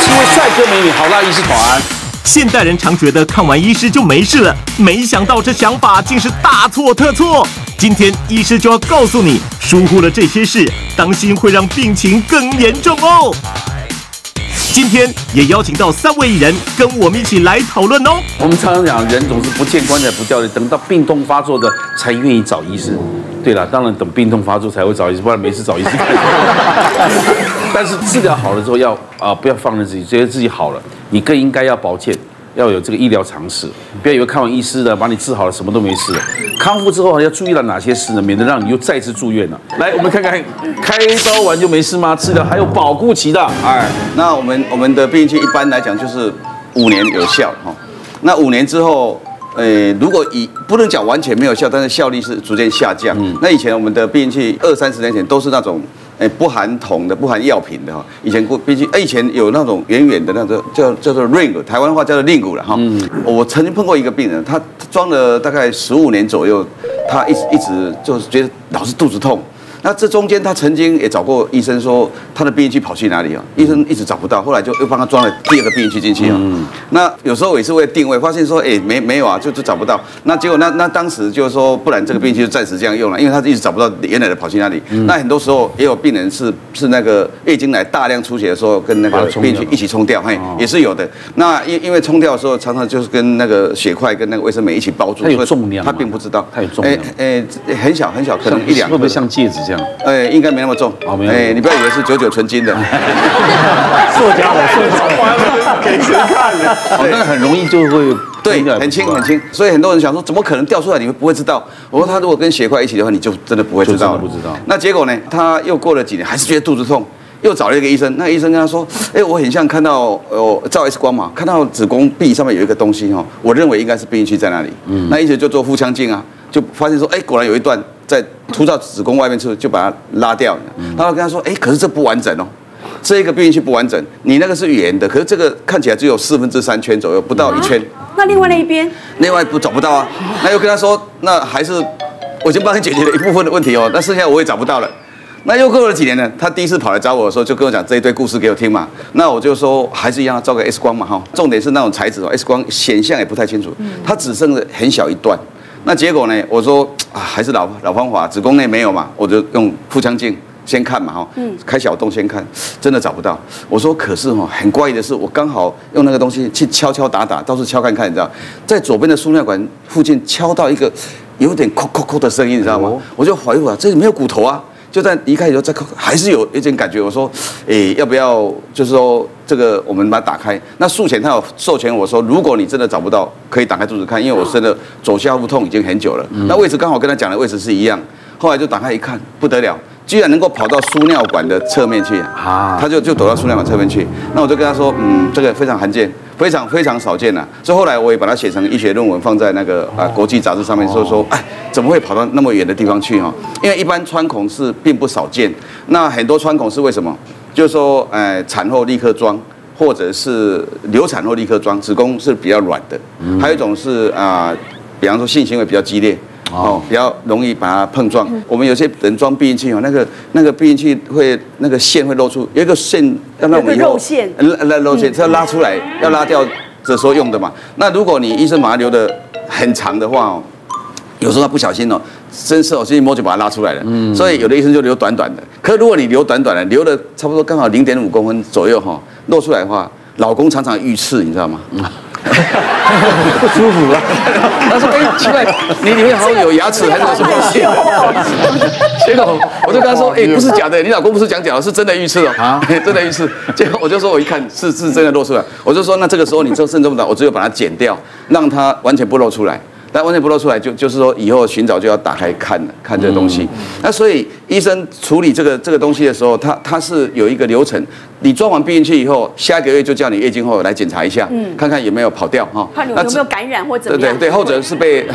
位帅哥美女好辣医师团。 现代人常觉得看完医师就没事了，没想到这想法竟是大错特错。今天医师就要告诉你，疏忽了这些事，当心会让病情更严重哦。今天也邀请到3位艺人跟我们一起来讨论哦。 我们常常讲，人总是不见棺材不掉泪，等到病痛发作的才愿意找医师。对了，当然等病痛发作才会找医师，不然没事找医师干什么？但是治疗好了之后要不要放任自己，觉得自己好了，你更应该要保健，要有这个医疗常识，不要以为看完医师的把你治好了什么都没事了。康复之后要注意到哪些事呢？免得让你又再次住院了。来，我们看看开刀完就没事吗？治疗还有保固期的。 那我们的避孕器一般来讲就是5年有效哈。那5年之后，如果不能讲完全没有效，但是效力是逐渐下降。那以前我们的避孕器20-30年前都是那种不含铜的、不含药品的哈。以前以前有那种圆圆的那种叫做 ring， 台湾话叫做令骨了哈。我曾经碰过一个病人，他装了大概15年左右，他一直就是觉得老是肚子痛。那这中间他曾经也找过医生说他的避孕器跑去哪里啊？医生一直找不到，后来就又帮他装了第2个避孕器进去啊。那有时候也是会定位，发现说没有啊，就找不到。那结果那当时就是说，不然这个避孕器就暂时这样用了，因为他一直找不到原来的跑去哪里。那很多时候也有病人是那个月经来大量出血的时候，跟那个避孕器一起冲掉，也是有的。那因为冲掉的时候，常常就是跟那个血块跟那个卫生棉一起包住， 它有重量， 他并不知道， 它有重量， 很小很小，可能1-2， 会不会像戒指这样？ 应该没那么重。你不要以为是99纯金的， 塑胶的，给谁看的？ 那很容易就会对，很轻很轻。所以很多人想说，怎么可能掉出来？你们不会知道。我说他如果跟血块一起的话，你就真的不会知道。 不知道。 那结果呢？他又过了几年，还是觉得肚子痛，又找了一个医生。那个医生跟他说：“我很像看到照 X 光嘛，看到子宫壁上面有一个东西哈，我认为应该是避孕器在那里。那医生就做腹腔镜啊，就发现说，果然有一段在突到子宫外面去，就把它拉掉。然后跟他说，可是这不完整哦，这个避孕器不完整，你那个是圆的，可是这个看起来只有3/4圈左右，不到1圈。 那另外那一边， 另外找不到啊。那又跟他说，那还是我已经帮你解决了一部分的问题哦，那剩下我也找不到了。那又过了几年呢？他第一次跑来找我的时候，就跟我讲这一堆故事给我听嘛。那我就说还是一样，照个 X 光嘛哈。重点是那种材质哦 ，X 光显像也不太清楚，它只剩了很小一段。那结果呢？我说还是老方法，子宫内没有嘛，我就用腹腔镜先看嘛哈，开小洞先看，真的找不到。我说可是很怪异的是，我刚好用那个东西去敲敲打打，到处敲看看，你知道，在左边的输尿管附近敲到一个有点扣扣扣的声音，你知道吗？我就怀疑这里没有骨头啊。就在离开以后再还是有一点感觉。我说，要不要就是说这个我们把它打开？那术前他有授权我说，如果你真的找不到，可以打开肚子看，因为我真的左下腹痛已经很久了。那位置刚好跟他讲的位置是一样。后来就打开一看，不得了，居然能够跑到输尿管的侧面去啊！他就躲到输尿管侧面去。那我就跟他说，这个非常罕见，非常非常少见呐。所以后来我也把它写成医学论文，放在那个国际杂志上面，说怎么会跑到那么远的地方去哈？因为一般穿孔是并不少见，那很多穿孔是为什么？就是说，产后立刻装，或者是流产后立刻装，子宫是比较软的。还有一种是比方说性行为比较激烈。比较容易把它碰撞。我们有些人装避孕器那个避孕器会那个线会露出，有一个线要让我们肉线， 肉线是要拉出来，要拉掉的时候用的嘛。那如果你医生把它留得很长的话有时候他不小心伸手去摸就把它拉出来了。所以有的医生就留短短的。可是如果你留短短的，留了差不多刚好0.5公分左右露出来的话，老公常常遇刺，你知道吗？ 不舒服了。 他说：“奇怪，你里面好像有牙齿还是有什么东西？”结果我就跟他说：“不是假的，你老公不是讲假的，是真的遇刺哦，真的遇刺。”结果我就说我一看是真的露出来，我就说那这个时候你这肾这么大，我只有把它剪掉，让它完全不露出来。但完全不露出来，就是说以后寻找就要打开看这个东西。那所以医生处理这个东西的时候，他是有一个流程。你装完避孕器以后，下一个月就叫你月经后来检查一下，看看有没有跑掉哈。 看你有没有感染或怎么样。 对，或者是被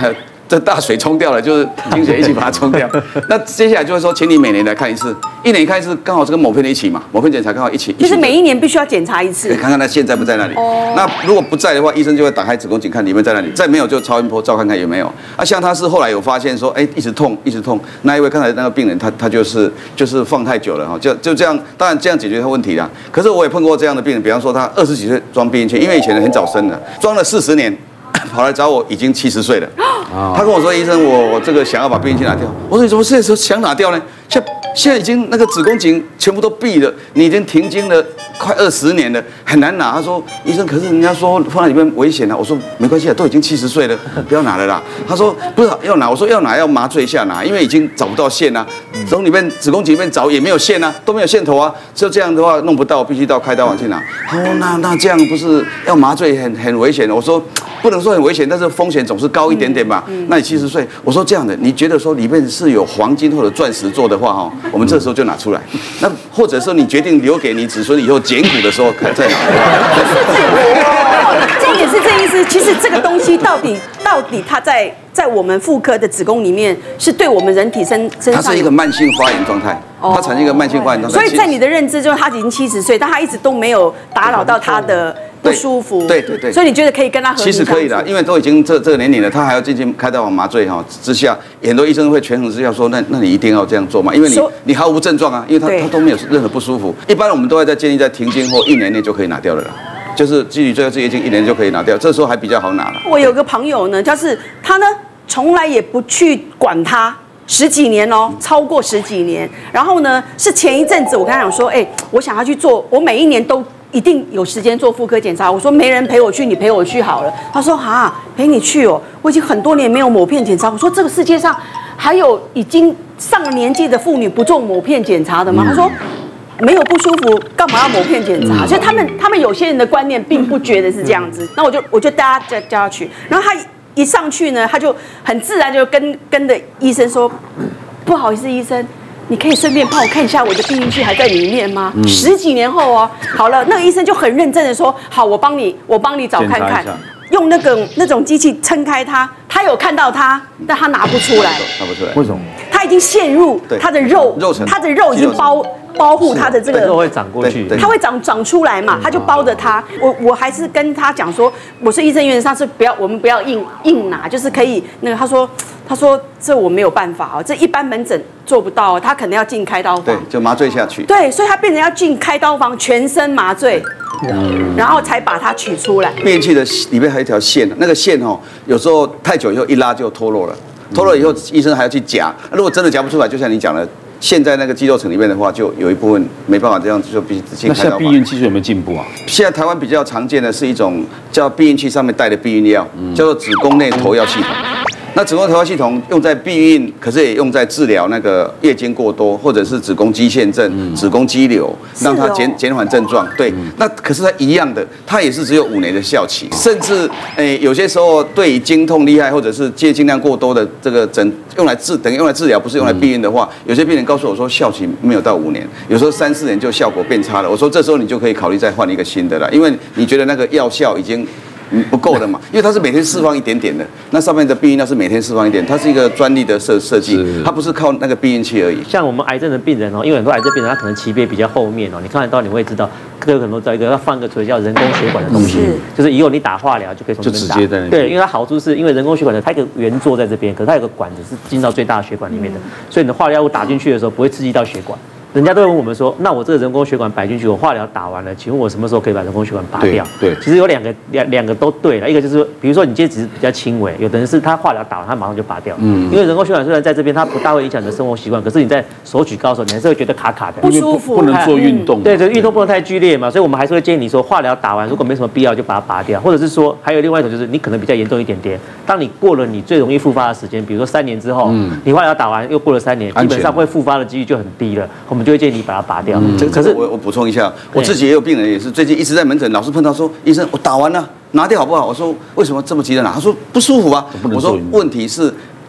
这大水冲掉了，就是经血一起把它冲掉。那接下来就是说，请你每年来看一次，1年看一次，刚好是跟某片的一起嘛，某片检查刚好一起。 就是每一年必须要检查一次， 看看它现在不在那里。那如果不在的话，医生就会打开子宫颈看里面在哪里，再没有就超音波照看看有没有。像他是后来有发现说，一直痛一直痛。那一位刚才那个病人，他就是放太久了哈，就这样，当然这样解决他问题啦。可是我也碰过这样的病人，比方说他20几岁装避孕器，因为以前人很早生的，装了40年。跑来找我，已经70岁了。他跟我说：“医生，我这个想要把避孕器拿掉。”我说：“你怎么这时候想拿掉呢？现在已经那个子宫颈全部都闭了，你已经停经了快20年了，很难拿。”他说：“医生，可是人家说放在里面危险啊。”我说：“没关系啊，都已经70岁了，不要拿了啦。”他说：“不是要拿。”我说：“要拿要麻醉一下拿，因为已经找不到线啊，从里面子宫颈里面找也没有线啊，都没有线头啊。就这样的话弄不到，必须到开刀房去拿。”他说：“那这样不是要麻醉很危险的？”我说：“不能说很危险，但是风险总是高一点点吧。那你70岁，我说这样的，你觉得说里面是有黄金或者钻石做的话哈，我们这时候就拿出来。那或者说你决定留给你子孙以后捡骨的时候再拿。 这也是这意思。其实这个东西到底它在我们妇科的子宫里面，是对我们人体身上， 它是一个慢性发炎状态，它产生一个慢性发炎状态。 所以在你的认知中，他已经70岁，但他一直都没有打扰到他的不舒服。 对。 所以你觉得可以跟他和平相处？ 其实可以的，因为都已经这个年龄了，他还要进行开刀房麻醉哈之下，很多医生会权衡之下说，那你一定要这样做嘛，因为你毫无症状啊，因为他都没有任何不舒服。一般我们都会在建议在停经后1年内就可以拿掉了啦。就是基于最后这月经1年就可以拿掉，这时候还比较好拿了。 我有个朋友呢，就是他呢从来也不去管他10几年哦，超过10几年。然后呢，是前一阵子我跟他讲说，我想要去做，我每一年都一定有时间做妇科检查。我说没人陪我去，你陪我去好了。他说陪你去哦，我已经很多年没有抹片检查。我说这个世界上还有已经上了年纪的妇女不做抹片检查的吗？他说。没有不舒服，干嘛要抹片检查？所以他们有些人的观念并不觉得是这样子。那我就带他叫他去，然后他一上去呢，他就很自然就跟着医生说，不好意思，医生，你可以顺便帮我看一下我的避孕器还在里面吗？10几年后哦，好了，那个医生就很认真的说，好，我帮你找看看。用那种机器撑开它，他有看到它，但他拿不出来。 拿不出来， 为什么？ 他已经陷入他的肉层， 他的肉已经包护他的这个肉会长过去， 它会长出来嘛，他就包着它。我还是跟他讲说，我是医生，原则上是我们不要硬拿，就是可以那个。他说这我没有办法哦，这一般门诊做不到，他可能要进开刀房， 对，就麻醉下去。 对，所以他变成要进开刀房，全身麻醉。然后才把它取出来。 避孕器的里面还有一条线，那个线有时候太久以后一拉就脱落了，脱落以后医生还要去夹。如果真的夹不出来，就像你讲的，陷在那个肌肉层里面的话，就有一部分没办法这样就必须进开刀房。 那现在避孕技术有没有进步啊？ 现在台湾比较常见的是一种叫避孕器上面带的避孕药，叫做子宫内投药系统。那子宫投药系统用在避孕，可是也用在治疗那个月经过多，或者是子宫肌腺症、子宫肌瘤，让它减缓症状。对，那可是它一样的，它也是只有5年的效期，甚至有些时候对于经痛厉害或者是月经量过多的这个用来治疗，不是用来避孕的话，有些病人告诉我说效期没有到5年，有时候3、4年就效果变差了。我说这时候你就可以考虑再换一个新的了，因为你觉得那个药效已经不够的嘛，因为它是每天释放一点点的，那上面的避孕药是每天释放一点，它是一个专利的设计，它不是靠那个避孕器而已。 像我们癌症的病人因为很多癌症病人他可能级别比较后面你看得到你会知道，各有可能找一个要放一个所谓叫人工血管的东西，就是以后你打化疗就可以从这边打。 就直接在那边。 对，因为它好处是因为人工血管它有个圆座在这边，可是它有个管子是进到最大的血管里面的，所以你的化疗物打进去的时候不会刺激到血管。人家都会问我们说，那我这个人工血管摆进去，我化疗打完了，请问我什么时候可以把人工血管拔掉？ 对， 其实有两个都对了，一个就是比如说你今天只是比较轻微，有的人是他化疗打完他马上就拔掉，因为人工血管虽然在这边它不大会影响你的生活习惯，可是你在手举高的时候，你还是会觉得卡卡的， 不舒服， 不能做运动。 对，运动不能太剧烈嘛，所以我们还是会建议你说，化疗打完如果没什么必要就把它拔掉，或者是说还有另外一种就是你可能比较严重一点点，当你过了你最容易复发的时间，比如说3年之后，你化疗打完又过了3年，基本上会复发的几率就很低了，我们就会建议你把它拔掉。 可是我补充一下，我自己也有病人也是最近一直在门诊，老是碰到说，医生我打完了，拿掉好不好？我说为什么这么急着拿？他说不舒服啊。我说问题是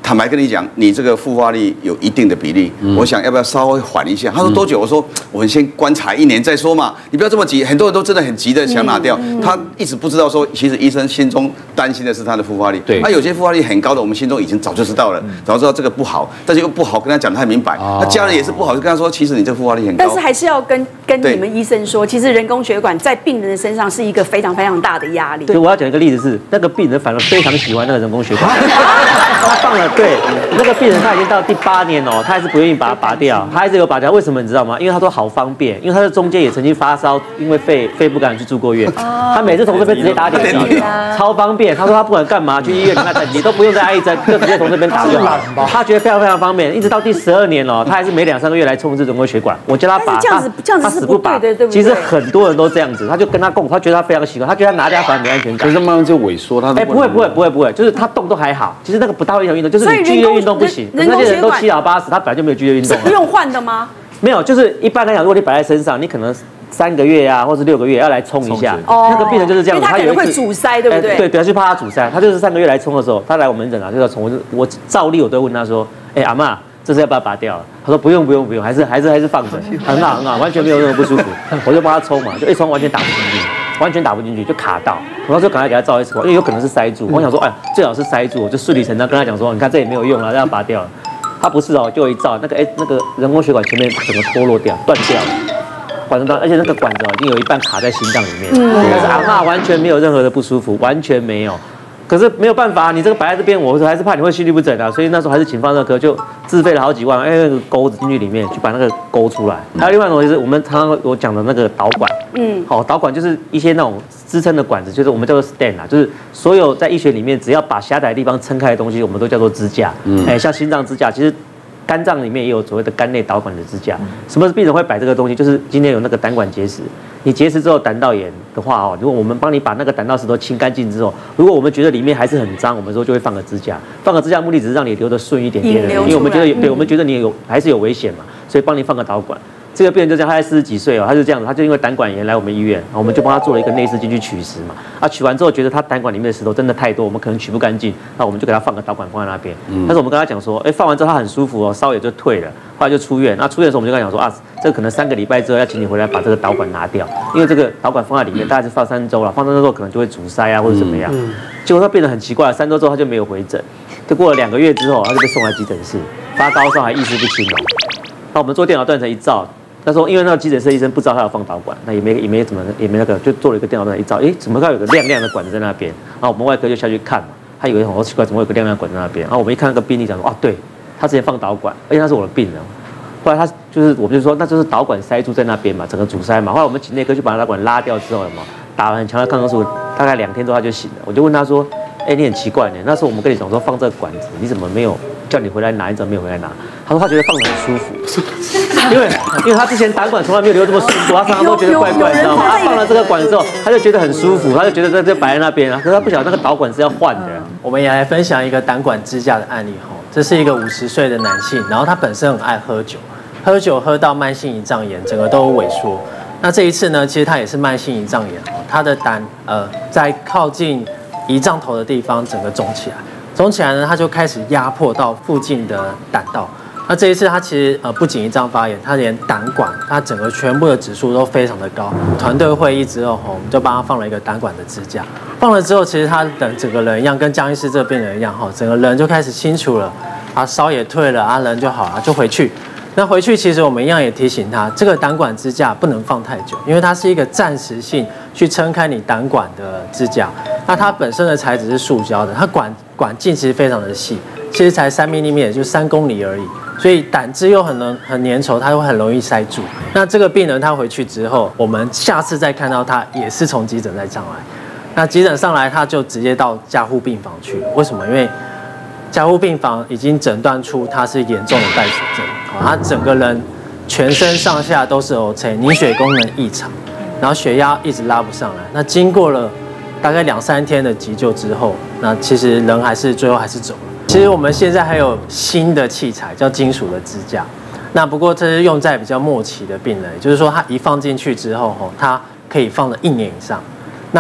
坦白跟你讲，你这个复发力有一定的比例，我想要不要稍微缓一下？他说多久？我说我们先观察1年再说嘛，你不要这么急。很多人都真的很急的想拿掉，他一直不知道说，其实医生心中担心的是他的复发力。 对， 他有些复发力很高的，我们心中已经早就知道了，早知道这个不好，但是又不好跟他讲太明白。他家人也是不好，就跟他说，其实你这个复发力很高。 但是还是要跟你们医生说，其实人工血管在病人的身上是一个非常非常大的压力。 对，我要讲一个例子是，那个病人反而非常喜欢那个人工血管，他放了，对，那个病人他已经到第8年哦，他还是不愿意把它拔掉，他还是有拔掉。为什么你知道吗？因为他说好方便，因为他在中间也曾经发烧，因为肺不敢去住过院，他每次从这边直接打点滴，超方便。他说他不管干嘛去医院，你都不用再挨一针，就直接从这边打就好。他觉得非常非常方便，一直到第12年哦，他还是每2、3个月来冲这人工血管。我叫他拔， 这样子是不对的，对不对？ 其实很多人都这样子，他就跟他共，他觉得他非常习惯，他觉得他拿掉反而没安全感。 可是慢慢就萎缩，他不会，就是他动都还好。其实那个不大会影响运动，就是你剧烈运动不行。那些人都7老80，他本来就没有剧烈运动。 是不用换的吗？ 没有，就是一般来讲，如果你摆在身上，你可能3个月啊，或是6个月要来冲一下。那个病人就是这样子， 他可能会阻塞，对不对？ 对，他就怕他阻塞，他就是3个月来冲的时候，他来我门诊啊，就要冲。我照例我都会问他说，阿嬷，这是要不要拔掉了？他说不用，还是放着，很好，完全没有任何不舒服。我就帮他冲嘛，就一冲完全打不进去。完全打不进去，就卡到。我那时候赶快给他照 X 光，因为有可能是塞住。我想说，最好是塞住，我就顺理成章跟他讲说，你看这也没有用了，让他拔掉了。他不是哦，就一照那个人工血管前面整个脱落掉，断掉了，管子而且那个管子已经有一半卡在心脏里面。但是阿嬷完全没有任何的不舒服，完全没有。可是没有办法，你这个摆在这边，我还是怕你会心律不整啊，所以那时候还是请放热科，就自费了好几万，那个钩子进去里面去把那个钩出来。还有另外一种就是我们常常我讲的那个导管，导管就是一些那种支撑的管子，就是我们叫做 stent 啊，就是所有在医学里面只要把狭窄的地方撑开的东西，我们都叫做支架。像心脏支架，其实肝脏里面也有所谓的肝内导管的支架。什么病人会摆这个东西？就是今天有那个胆管结石。你结石之后胆道炎的话如果我们帮你把那个胆道石头清干净之后，如果我们觉得里面还是很脏，我们说就会放个支架。放个支架目的只是让你流得顺一点点，因为我们觉得我们觉得你还是有危险嘛，所以帮你放个导管。这个病人就这样，他才40几岁哦，他就这样子，他就因为胆管炎来我们医院，我们就帮他做了一个内视镜去取石嘛。取完之后觉得他胆管里面的石头真的太多，我们可能取不干净，那我们就给他放个导管放在那边。但是我们跟他讲说，放完之后他很舒服哦，烧也就退了，后来就出院。那出院的时候我们就跟他讲说这个可能3个礼拜之后要请你回来把这个导管拿掉，因为这个导管放在里面大概是放3周了，放3周之后可能就会阻塞啊或者怎么样。结果他变得很奇怪，3周之后他就没有回诊，就过了2个月之后他就被送来急诊室，发高烧还意识不清哦。那我们做电脑断层一照。那时候因为那个急诊室医生不知道他要放导管，那也没那个，就做了一个电脑断层一照，怎么看有个亮亮的管子在那边？然后我们外科就下去看嘛，他以为好奇怪，怎么有个亮亮的管子在那边？然后我们一看那个病历，讲说对，他之前放导管，而且他是我的病人。后来我们就说那就是导管塞住在那边嘛，整个阻塞嘛。后来我们请内科去把导管拉掉之后打完很强的抗生素，大概2天之后他就醒了。我就问他说，你很奇怪呢，那时候我们跟你讲说放这个管子，你怎么没有叫你回来拿？你怎么没有回来拿？他说他觉得放得很舒服。因为他之前胆管从来没有流这么舒服，他常常都觉得怪怪，你知道吗？他放了这个管之后，他就觉得很舒服，他就觉得这摆在那边，可是他不晓得那个导管是要换的。 我们也来分享一个胆管支架的案例这是一个50岁的男性，然后他本身很爱喝酒喝到慢性胰脏炎，整个都萎缩。那这一次呢，其实他也是慢性胰脏炎他的胆在靠近胰脏头的地方整个肿起来呢，他就开始压迫到附近的胆道。那这一次他其实不仅胰脏发炎，他连胆管，他整个全部的指数都非常的高。团队会议之后我们就帮他放了一个胆管的支架。放了之后，其实他的整个人一样，跟江医师这个病人一样整个人就开始清楚了，烧也退了，人就好了，就回去。那回去其实我们一样也提醒他，这个胆管支架不能放太久，因为它是一个暂时性去撑开你胆管的支架。那它本身的材质是塑胶的，它管径其实非常的细，其实才3 mm， 也就3公里而已。所以胆汁又很粘稠，它会很容易塞住。那这个病人他回去之后，我们下次再看到他也是从急诊再上来。那急诊上来他就直接到加护病房去，为什么？因为加护病房已经诊断出他是严重的败血症，他整个人全身上下都是 OC， 凝血功能异常，然后血压一直拉不上来。那经过了大概2、3天的急救之后，那其实人最后还是走了。其实我们现在还有新的器材叫金属的支架，那不过这是用在比较末期的病人，也就是说他一放进去之后，它可以放了1年以上。那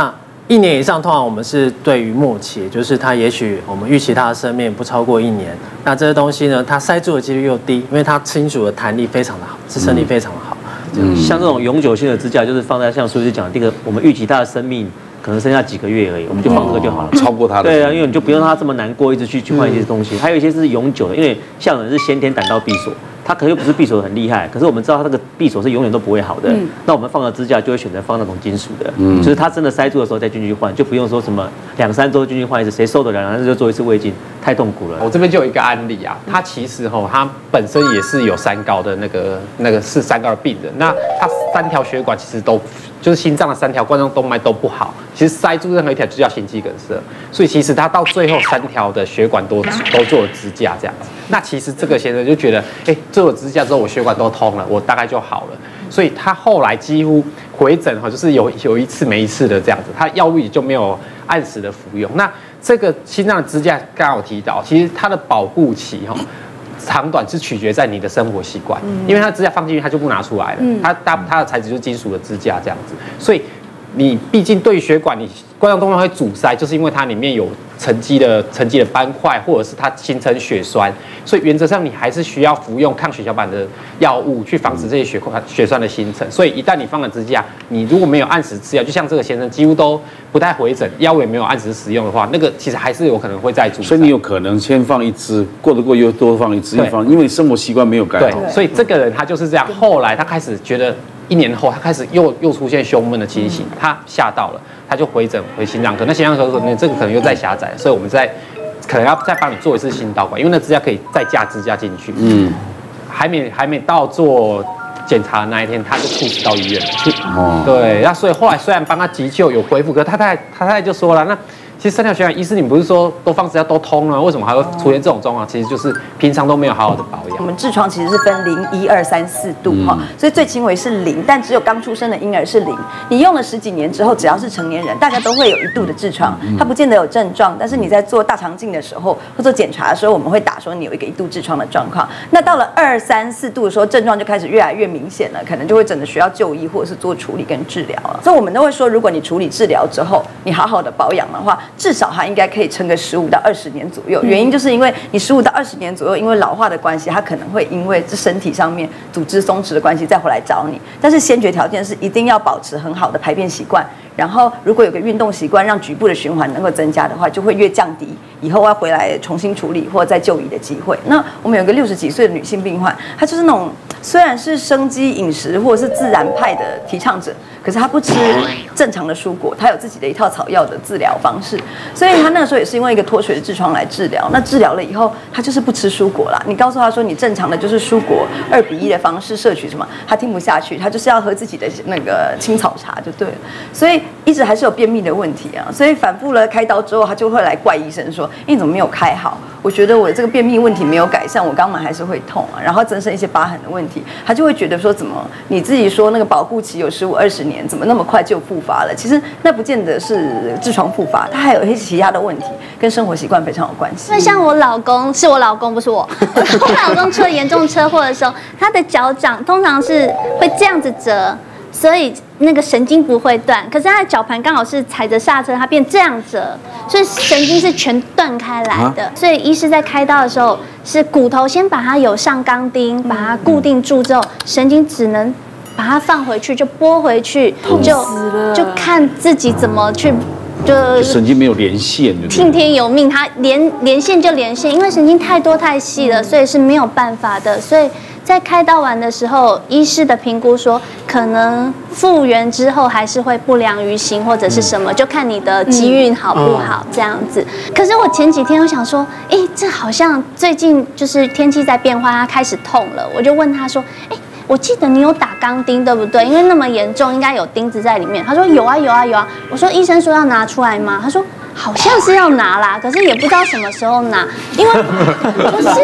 1年以上，通常我们是对于末期，就是它也许我们预期它的生命不超过1年。那这些东西呢，它塞住的几率又低，因为它金属的弹力非常的好，支撑力非常的好。 像这种永久性的支架，就是放在像苏医师讲的这个，我们预期它的生命可能剩下几个月而已，我们就放这个就好了。 超过它的。 对啊，因为你就不用让它这么难过，一直去换一些东西。还有一些是永久的，因为像人是先天胆道闭锁。它可能又不是闭锁很厉害，可是我们知道它这个闭锁是永远都不会好的。那我们放的支架就会选择放那种金属的，就是它真的塞住的时候再进去换，就不用说什么2、3周进去换一次，谁受得了？2、3周就做一次胃镜，太痛苦了。 我这边就有一个案例啊，他其实他本身也是有三高的那个是三高的病人，那他3条血管其实都就是心脏的3条冠状动脉都不好，其实塞住任何一条就叫心肌梗塞，所以其实他到最后3条的血管都做了支架这样子。那其实这个先生就觉得，做了支架之后我血管都通了，我大概就好了。所以他后来几乎回诊就是有一次没一次的这样子，他药物也就没有按时的服用。那这个心脏的支架刚刚有提到，其实它的保护期长短是取决在你的生活习惯，因为它支架放进去它就不拿出来了，它的材质就是金属的支架这样子，所以你毕竟对血管你冠状动脉会阻塞，就是因为它里面有沉积的斑块，或者是它形成血栓，所以原则上你还是需要服用抗血小板的药物去防止这些血栓的形成。所以一旦你放了支架，你如果没有按时吃药，就像这个先生几乎都不太回诊，药物也没有按时使用的话，那个其实还是有可能会再阻塞。 所以你有可能先放一支，过得过又多放一支，因为你生活习惯没有改好。 对，所以这个人他就是这样，后来他开始觉得1年后他开始又出现胸闷的情形，他吓到了，他就回心脏科。那心脏科说你这个可能又再狭窄，所以我们可能要再帮你做一次心导管，因为那支架可以再加支架进去。还没到做检查的那一天，他就猝死到医院了。对，那所以后来虽然帮他急救有恢复，可是太太就说了，那其实3条血管，医师你不是说都放支架都通了，为什么还会出现这种状况？其实就是平常都没有好好的保养。 我们痔疮其实是分0、1、2、3、4度所以最轻微是0，但只有刚出生的婴儿是0。你用了10几年之后，只要是成年人，大家都会有1度的痔疮，它不见得有症状，但是你在做大肠镜的时候或做检查的时候，我们会打说你有一个1度痔疮的状况。那到了2、3、4度的时候，症状就开始越来越明显了，可能就会真的需要就医或者是做处理跟治疗了。所以我们都会说，如果你处理治疗之后，你好好的保养的话，至少它应该可以撑个15到20年左右。原因就是因为你15到20年左右，因为老化的关系，它可能会因为这身体上面组织松弛的关系再回来找你。但是先决条件是一定要保持很好的排便习惯，然后如果有个运动习惯，让局部的循环能够增加的话，就会越降低以后要回来重新处理或再就医的机会。那我们有个60几岁的女性病患，她就是那种虽然是生机饮食或者是自然派的提倡者，可是她不吃正常的蔬果，她有自己的一套草药的治疗方式，所以她那个时候也是因为一个脱水的痔疮来治疗。那治疗了以后，她就是不吃蔬果啦。你告诉她说你正常的就是蔬果2比1的方式摄取什么，她听不下去，她就是要喝自己的那个青草茶就对了。所以一直还是有便秘的问题啊，所以反复了开刀之后，她就会来怪医生说，你怎么没有开好？我觉得我的这个便秘问题没有改善，我肛门还是会痛啊，然后增生一些疤痕的问题，她就会觉得说，怎么你自己说那个保护期有15、20年，怎么那么快就复发了？其实那不见得是痔疮复发，它还有一些其他的问题，跟生活习惯非常有关系。 那像我老公，是我老公不是我，我老公出了严重车祸的时候，他的脚掌通常是会这样子折。所以那个神经不会断，可是他的脚盘刚好是踩着刹车，它变这样折，所以神经是全断开来的。所以医师在开刀的时候，是骨头先把它有上钢钉，把它固定住之后，神经只能把它放回去，就拨回去，就看自己怎么去。就神经没有连线， 听天由命，它连线就连线，因为神经太多太细了，所以是没有办法的。所以在开刀完的时候，医师的评估说，可能复原之后还是会不良于行或者是什么，就看你的机运好不好这样子。可是我前几天我想说，这好像最近就是天气在变化，它开始痛了，我就问他说，我记得你有打钢钉对不对？因为那么严重，应该有钉子在里面。他说有啊。我说医生说要拿出来吗？他说好像是要拿啦，可是也不知道什么时候拿，因为不是，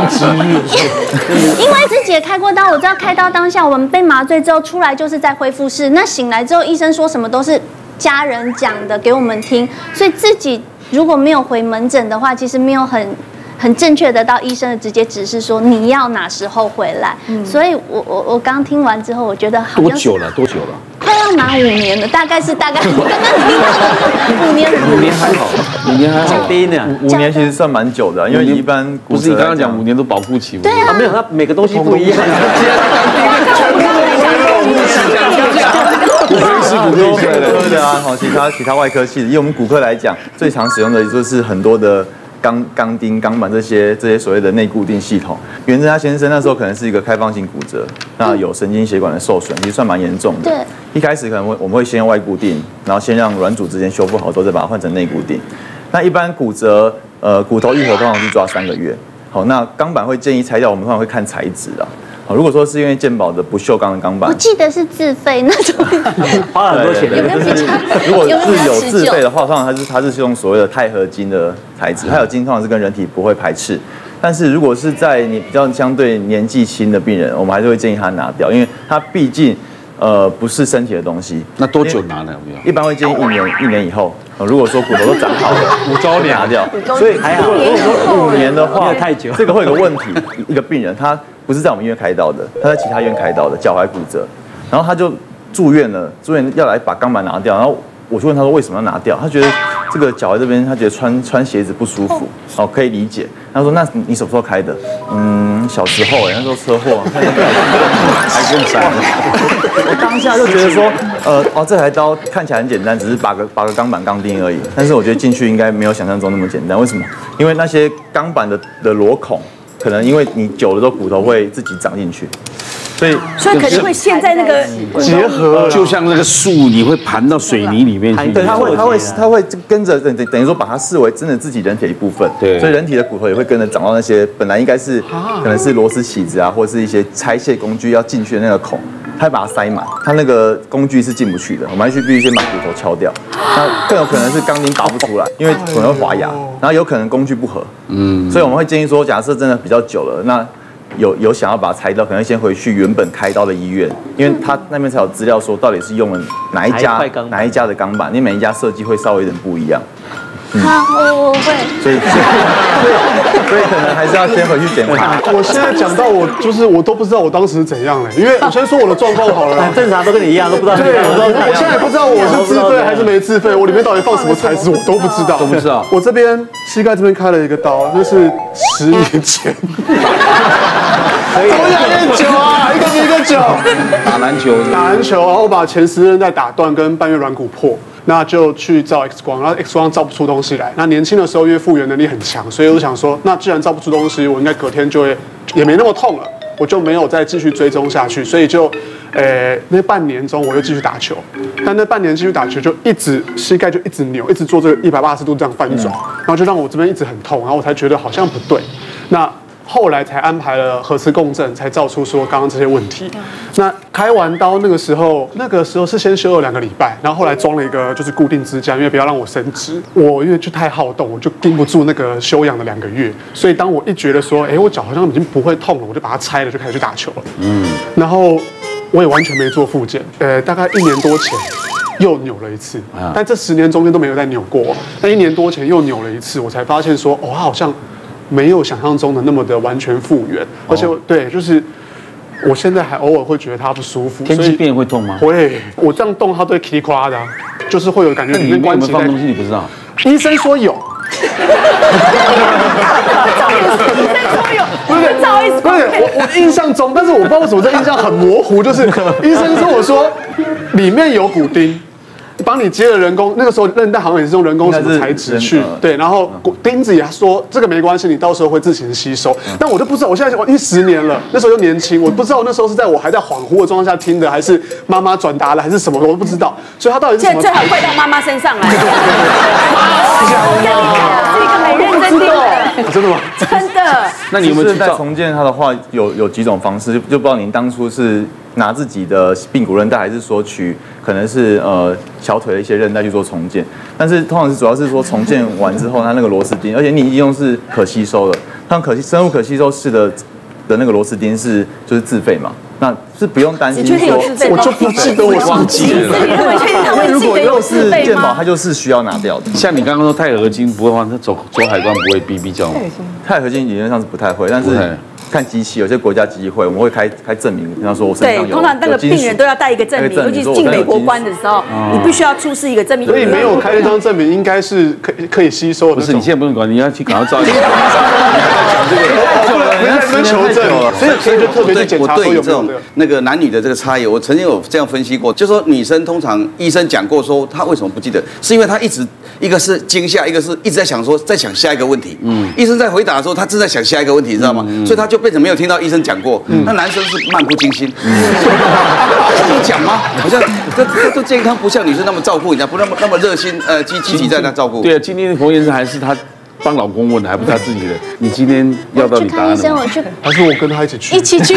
因为自己也开过刀，我知道开刀当下我们被麻醉之后出来就是在恢复室，那醒来之后医生说什么都是家人讲的给我们听，所以自己如果没有回门诊的话，其实没有很正确的到医生的直接指示说你要哪时候回来，所以我刚听完之后，我觉得好像多久了？ 快要要拿5年的，大概我刚刚听到5年 5年还好，5年还好。 低呢 5年其实算蛮久的，因为一般不是你刚刚讲5年都保护期吗？ 对啊， 没有，它每个东西不一样。 骨科的啊，好，其他外科系的，以我们骨科来讲，最常使用的就是很多的钢钉、钢板这些所谓的内固定系统。袁振他先生那时候可能是一个开放性骨折，那有神经血管的受损，其实算蛮严重的。 对， 一开始可能我们会先用外固定，然后先让软组之间修复好之后，再把它换成内固定。那一般骨折，骨头愈合通常是抓3个月。好，那钢板会建议拆掉，我们通常会看材质啊。如果说是因为健保的不锈钢的钢板， 我记得是自费那种， 花了很多钱。 有没有比较？ 如果是有自费的话，通常它是用所谓的钛合金的材质，钛合金通常是跟人体不会排斥。但是如果是在你比较相对年纪轻的病人，我们还是会建议他拿掉，因为它毕竟不是身体的东西。 那多久拿呢？ 一般会建议1年以后。如果说骨头都长好了，5周拿掉。所以如果说5年的话， 太久， 这个会有个问题，一个病人他不是在我们医院开刀的，他在其他医院开刀的，脚踝骨折，然后他就住院了，住院要来把钢板拿掉，然后我就问他说为什么要拿掉，他觉得这个脚踝这边他觉得穿鞋子不舒服，哦，可以理解。他说那你什么时候开的？小时候那时候车祸，还更惨。我当下就觉得说，这台刀看起来很简单，只是拔个钢板钢钉而已，但是我觉得进去应该没有想象中那么简单。为什么？因为那些钢板的螺孔，可能因为你久了之后骨头会自己长进去。所以可能会陷在那个结合，就像那个树，你会盘到水泥里面去。 对，它会跟着等于说把它视为真的自己人体的一部分。对，所以人体的骨头也会跟着长到那些本来应该是可能是螺丝起子啊，或者是一些拆卸工具要进去的那个孔，它会把它塞满，它那个工具是进不去的，我们必须先把骨头敲掉。那更有可能是钢钉拔不出来，因为可能会滑牙，然后有可能工具不合。所以我们会建议说，假设真的比较久了，那有想要把它拆掉，可能先回去原本开刀的医院，因为他那边才有资料说到底是用了哪一家的钢板，因为每一家设计会稍微有点不一样。 好，我会。 所以可能还是要先回去检查。 我现在讲到我都不知道我当时是怎样嘞，因为我先说我的状况好了。 正常都跟你一样，都不知道。对， 我现在也不知道我是自费还是没自费，我里面到底放什么材质我都不知道。 都不知道。 我这边膝盖这边开了一个刀，那是10年前。怎么越久啊？一个比一个久。 打篮球， 然后我把前10韧带打断，跟半月软骨破。那就去照 X 光，然后 X 光照不出东西来。那年轻的时候因为复原能力很强，所以我就想说，那既然照不出东西，我应该隔天就会也没那么痛了，我就没有再继续追踪下去。所以就，那半年中我又继续打球，但那半年继续打球就一直膝盖就一直扭，一直做这个180度这样翻转，然后就让我这边一直很痛，然后我才觉得好像不对。那后来才安排了核磁共振，才照出说刚刚这些问题。那开完刀那个时候是先休了2个礼拜，然后后来装了一个就是固定支架，因为不要让我伸直。我因为就太好动，我就盯不住那个休养的2个月。所以当我一觉得说，我脚好像已经不会痛了，我就把它拆了，就开始去打球了。然后我也完全没做复健，大概1年多前。又扭了一次，但这10年中间都没有再扭过。但1年多前又扭了一次，我才发现说，它好像没有想象中的那么的完全复原，而且对，就是我现在还偶尔会觉得它不舒服。 天气变会痛吗？ 会，我这样动它都会噼里啪啦的，就是会有感觉里面关节放东西，你不知道？ 医生说有。不是，我印象中，但是我不知道为什么这印象很模糊，就是医生跟我说里面有骨钉。帮你接了人工，那个时候韧带好像也是用人工什么材质去，对，然后钉子也说这个没关系，你到时候会自行吸收。但我就不知道，我现在因为10年了，那时候又年轻，我不知道那时候是在我还在恍惚的状况下听的，还是妈妈转达了，还是什么，我都不知道。所以他到底是什么？ 最好怪到妈妈身上来。我跟你讲，是一个没认真听的。 真的吗？ 真的。 那你有没有在重建它的话，有几种方式？就不知道您当初是拿自己的髌骨韧带，还是说取可能是小腿的一些韧带去做重建？但是通常是主要是说重建完之后，它那个螺丝钉，而且你已经用是可吸收的，它生物可吸收式的那个螺丝钉就是自费嘛。那是不用担心说， 我就不记得，我忘记了。 如果又是健保，它就是需要拿掉的。 像你刚刚说钛合金不会话，它走海关不会哔哔叫吗？ 钛合金理论上是不太会，但是看机器，有些国家机会我们会开证明，跟他说我身上有。 对，通常那个病人都要带一个证明，尤其是进美国关的时候，你必须要出示一个证明。 所以没有开那张证明，应该是可以吸收的。 不是，你现在不用管，你要去赶快照一下。 求证，所以就特别去检查说有没有那个男女的这个差异。我曾经有这样分析过，就说女生通常医生讲过说她为什么不记得，是因为她一个是惊吓，一个是一直在想下一个问题。医生在回答的时候，她正在想下一个问题，你知道吗？所以她就变成没有听到医生讲过。那男生是漫不经心，这么讲吗？好像这健康不像女生那么照顾人家，不那么热心，积极在那照顾。 对啊，今天洪先生还是他帮老公问的，还不是他自己的。你今天要到你答案了吗？ 还是我跟他一起去？ 一起去。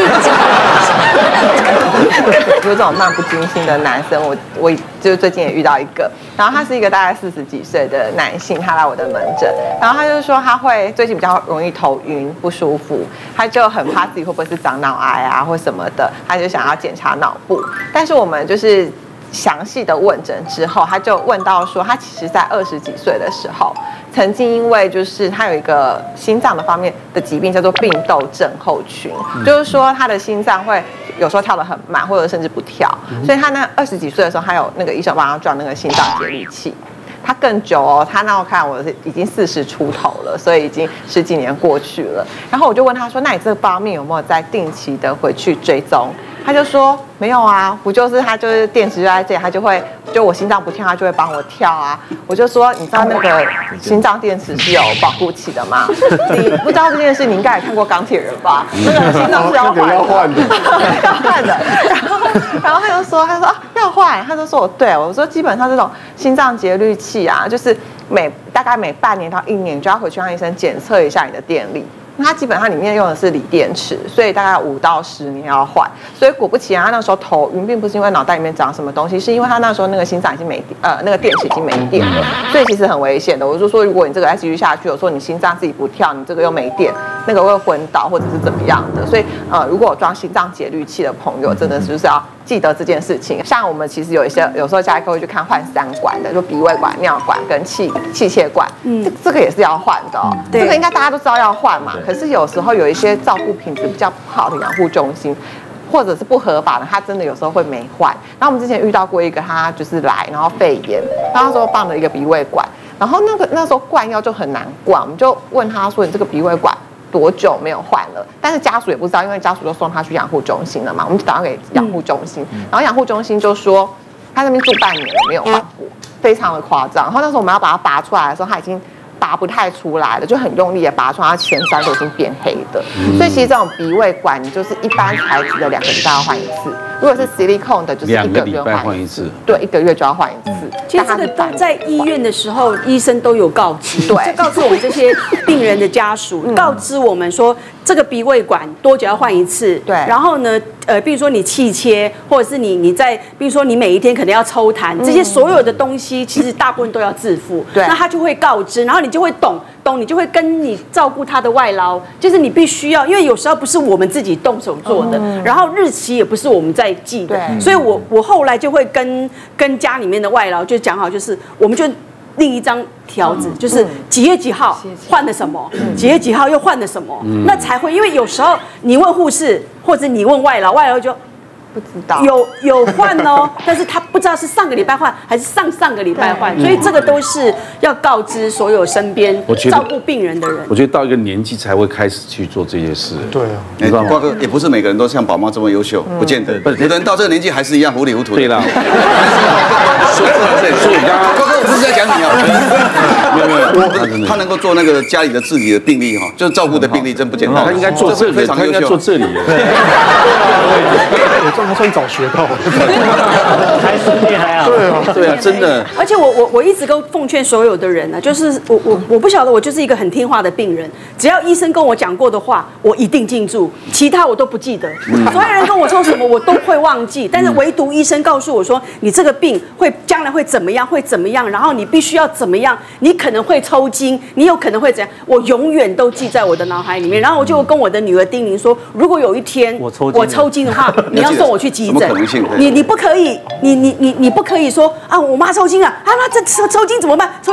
就是这种漫不经心的男生，我就是最近也遇到一个，然后他是一个大概40几岁的男性，他来我的门诊，然后他就说他会最近比较容易头晕不舒服，他就很怕自己会不会是长脑癌啊或什么的，他就想要检查脑部，但是我们就是详细的问诊之后，他就问到说，他其实在20几岁的时候，曾经因为就是他有一个心脏的方面的疾病叫做病窦症候群，就是说他的心脏会有时候跳得很慢，或者甚至不跳，所以他那20几岁的时候，他有那个医生帮他装那个心脏节律器。他更久哦，他那我看我是已经40出头了，所以已经10几年过去了。然后我就问他说：“那你这方面有没有在定期的回去追踪？”他就说：“没有啊，不就是他就是电池就在这里，他就会就我心脏不跳，他就会帮我跳啊。”我就说：“你知道那个心脏电池是有保护期的吗？你不知道这件事，你应该也看过钢铁人吧？那个心脏是要换的，要换的。然后他就说啊要换，他就说对，我说基本上这种心脏节律器啊，就是大概每半年到1年就要回去让医生检测一下你的电力。它基本上里面用的是锂电池，所以大概5到10年要换。所以果不其然，他那时候头晕，并不是因为脑袋里面长什么东西，是因为他那时候那个心脏已经那个电池已经没电了，所以其实很危险的。我就说，如果你这个再继续下去，有时候你心脏自己不跳，你这个又没电，那个会昏倒或者是怎么样的。所以如果有装心脏节律器的朋友，真的就是要记得这件事情。像我们其实有时候家医科会去看换3管的，就鼻胃管、尿管跟气切管，这个也是要换的哦。这个应该大家都知道要换嘛。可是有时候有一些照顾品质比较不好的养护中心，或者是不合法的，他真的有时候会没换。然后我们之前遇到过一个，他就是来，然后肺炎，他那时候放了一个鼻胃管，然后那时候灌药就很难灌，我们就问他说：“你这个鼻胃管多久没有换了？”但是家属也不知道，因为家属就送他去养护中心了嘛，我们就打电话给养护中心，然后养护中心就说他那边住半年了没有换过，非常的夸张。然后那时候我们要把它拔出来的时候，他已经拔不太出来了，就很用力的拔出来，它前3都已经变黑的。所以其实这种鼻胃管，你就是一般材质的2个礼拜要换1次，如果是 silicone 的，就是1个月换1次。对，1个月就要换1次。 其实这个都在医院的时候，医生都有告知，对，就告知我们这些病人的家属，告知我们说这个鼻胃管多久要换1次。对，然后呢，比如说你气切，或者是你在，比如说你每一天可能要抽痰，这些所有的东西，其实大部分都要自付。对，那他就会告知，然后你就会懂，你就会跟你照顾他的外劳，就是你必须要，因为有时候不是我们自己动手做的，然后日期也不是我们在记的，所以我后来就会跟家里面的外劳就讲好，就是我们就另一张条子，就是几月几号换了什么，几月几号又换了什么，那才会，因为有时候你问护士或者你问外劳，外劳就不知道有换哦，但是他不知道是上个礼拜换还是上个礼拜换，所以这个都是要告知所有身边照顾病人的人。 我觉得到一个年纪才会开始去做这些事。 对啊， 你知道吗？瓜哥也不是每个人都像宝妈这么优秀，不见得。有的人到这个年纪还是一样糊里糊涂。 对啦。 所以刚刚瓜哥我不是在讲你啊，没有，他能够做那个家里的自己的病历哈，就是照顾的病历真不简单。 他应该做这里，他应该做这里。 我这样还算早学到， 还是厉害啊！ 对啊，真的。 而且我一直都奉劝所有的人呢，就是我不晓得，我就是一个很听话的病人，只要医生跟我讲过的话，我一定记住，其他我都不记得。所有人跟我说什么，我都会忘记，但是唯独医生告诉我说，你这个病将来会怎么样，然后你必须要怎么样，你可能会抽筋，你有可能会怎样，我永远都记在我的脑海里面。然后我就跟我的女儿叮咛说，如果有一天我抽筋的话，你要送我去急诊。你不可以，你不可以说啊，我妈抽筋了，啊妈这抽筋怎么办？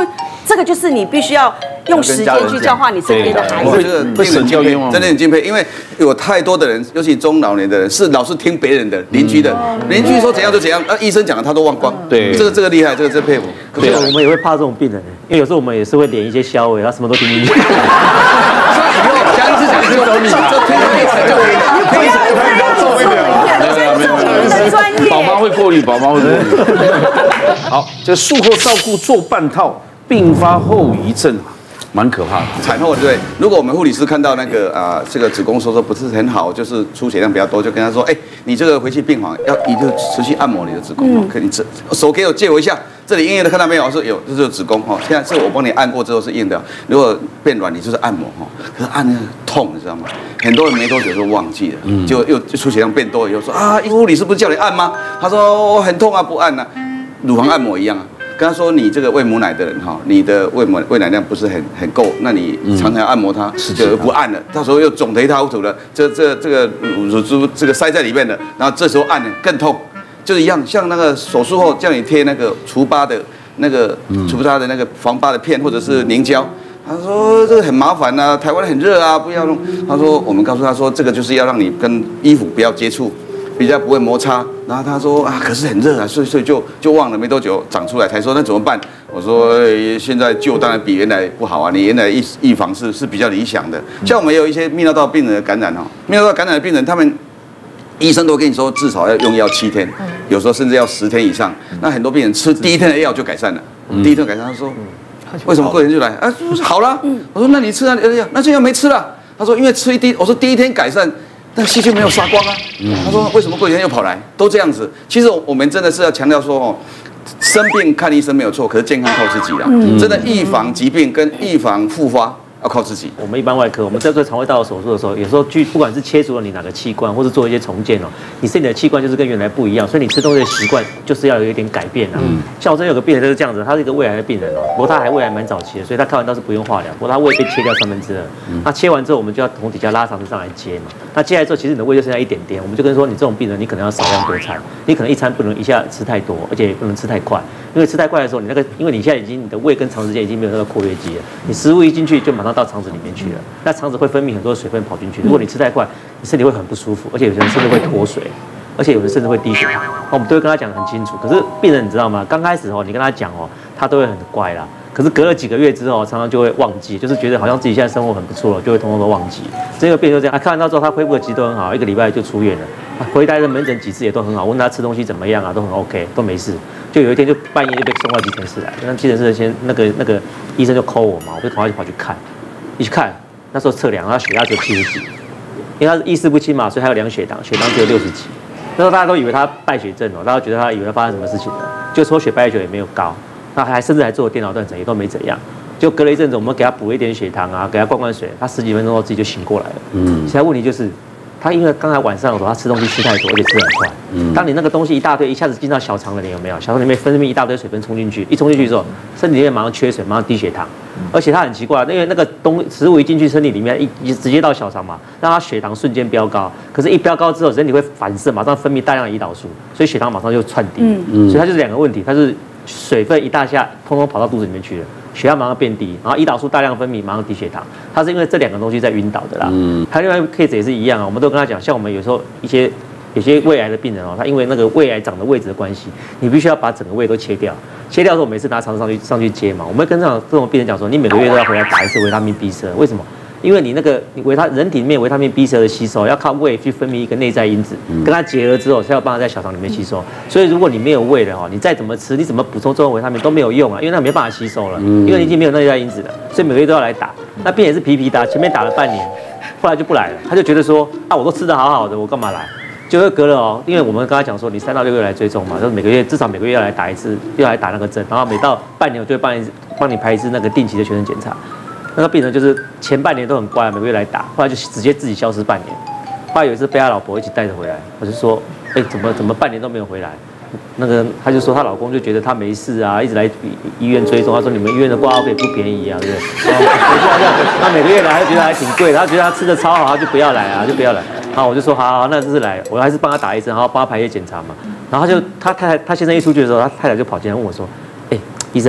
这个就是你必须要用时间去教化你身边的孩子。 我这个令人敬佩，真的很敬佩，因为有太多的人，尤其中老年的人，是老是听别人的、邻居的，邻居说怎样就怎样，医生讲的他都忘光。 对， 这个厉害，这个真佩服。 对，我们也会怕这种病人，因为有时候我们也是会连一些消委，他什么都听进去。 讲一次讲就走你，这听着你成就可以，可以比较重一点。 宝妈会过滤，宝妈会过滤。好，这术后照顾做半套，并发后遗症，蛮可怕的。 产后对，如果我们护理师看到那个这个子宫收缩不是很好，就是出血量比较多，就跟他说，你这个回去病房要一定持续按摩你的子宫，可以手给我借我一下。这里硬硬的看到没有？是有，这就是子宫哈。现在是我帮你按过之后是硬的，如果变软，你就是按摩哈。可是按那个痛，你知道吗？很多人没多久就忘记了，就又出血量变多以后说护理师不是叫你按吗？他说我很痛啊，不按啊。乳房按摩一样啊。跟他说你这个喂母奶的人哈，你的喂奶量不是很够，那你常常按摩它，就不按了，到时候又肿得一塌糊涂了。这个乳珠这个塞在里面的，然后这时候按了更痛。就是一样，像那个手术后叫你贴那个除疤的那个除疤的那个防疤的片或者是凝胶，他说这个很麻烦啊，台湾很热啊，不要弄。他说我们告诉他说这个就是要让你跟衣服不要接触，比较不会摩擦。然后他说可是很热啊，所以就忘了，没多久长出来，才说那怎么办？我说现在救当然比原来不好啊，你原来预防是比较理想的。像我们有一些泌尿道病人的感染哦，泌尿道感染的病人他们。医生都跟你说至少要用药7天，有时候甚至要10天以上。那很多病人吃第1天的药就改善了，第1天改善，他说为什么过1天就来？好了。我说那你吃药，那这药没吃了。他说因为吃我说第1天改善，但细菌没有杀光啊。他说为什么过1天又跑来？都这样子。其实我们真的是要强调说生病看医生没有错，可是健康靠自己啦。真的预防疾病跟预防复发。要靠自己。 我们一般外科，我们在做肠胃道手术的时候，有时候不管是切除了你哪个器官，或者做一些重建你身体的器官就是跟原来不一样，所以你吃东西的习惯就是要有一点改变啊。像我这有个病人就是这样子，他是一个胃癌的病人不过他还胃癌蛮早期的，所以他开完刀是不用化疗，不过他胃被切掉2/3。那切完之后，我们就要从底下拉肠子上来接嘛。那接来之后，其实你的胃就剩下一点点，我们就跟说你这种病人，你可能要少量多餐，你可能一餐不能一下吃太多，而且也不能吃太快，因为吃太快的时候，因为你现在你的胃跟肠子之间已经没有那个括约肌了，你食物一进去就马上到肠子里面去。那肠子会分泌很多水分跑进去，如果你吃太快，你身体会很不舒服，而且有人甚至会脱水，而且有人甚至会低血糖。我们都会跟他讲得很清楚。可是病人你知道吗？刚开始你跟他讲他都会很乖啦。可是隔了几个月之后，常常就会忘记，就是觉得好像自己现在生活很不错了，就会通通都忘记。这个病人就这样，看完刀之后，他恢复的其实都很好，1个礼拜就出院了。回来的门诊几次也都很好，问他吃东西怎么样啊，都很 OK， 都没事。就有一天就半夜就被送到急诊室来，那急诊室先那个医生就 call 我嘛，我就赶快跑去看，一去看。那时候测量，他血压只有70几，因为他是意识不清嘛，所以他有量血糖，血糖只有60几。那时候大家都以为他败血症大家觉得他以为他发生什么事情了，就抽血败血也没有高，那甚至还做了电脑断层，也都没怎样。就隔了一阵子，我们给他补一点血糖啊，给他灌水，他10几分钟后自己就醒过来了。现在问题就是。他因为刚才晚上的时候，他吃东西吃太多，而且吃很快。当你那个东西一大堆一下子进到小肠了，你有没有？小肠里面分泌一大堆水分冲进去，一冲进去之后，身体里面马上缺水，马上低血糖。而且他很奇怪，因为那个食物一进去身体里面，直接到小肠嘛，让他血糖瞬间飙高。可是，一飙高之后，身体会反射，马上分泌大量的胰岛素，所以血糖马上就窜低。所以它就是2个问题，它是水分一大下，通通跑到肚子里面去了。血压马上变低，然后胰岛素大量分泌，马上低血糖。它是因为这2个东西在晕倒的啦。还有另外一个 case 也是一样我们都跟他讲，像我们有时候有些胃癌的病人他因为那个胃癌长的位置的关系，你必须要把整个胃都切掉。切掉之后，我每次拿肠子上去接嘛，我们会跟这种病人讲说，你每个月都要回来打一次维他命 B12，为什么？因为你人体里面维他命 B12的吸收要靠胃去分泌一个内在因子，跟它结合之后才有办法在小肠里面吸收。所以如果你没有胃的你再怎么吃，你怎么补充这种维他命都没有用啊，因为它没办法吸收了，因为你已经没有内在因子了，所以每个月都要来打。那病人也是皮皮打，前面打了半年，后来就不来了，他就觉得说我都吃得好好的，我干嘛来？就会隔了因为我们跟他讲说，你3到6个月来追踪嘛，就是至少每个月要来打一次，要来打那个针，然后每到半年我就会帮你排一次那个定期的全身检查。那个病人就是前半年都很乖，每个月来打，后来就直接自己消失半年。后来有一次被他老婆一起带着回来，我就说，怎么半年都没有回来？那个他就说他老公就觉得他没事啊，一直来医院追踪。他说你们医院的挂号费不便宜啊，对不对？他每个月来，他觉得还挺贵，他觉得他吃的超好，他就不要来啊，就不要来。好，我就说好，那这次来，我还是帮他打一针，然后帮他排一些检查嘛。然后他先生一出去的时候，他太太就跑进来问我说，医生，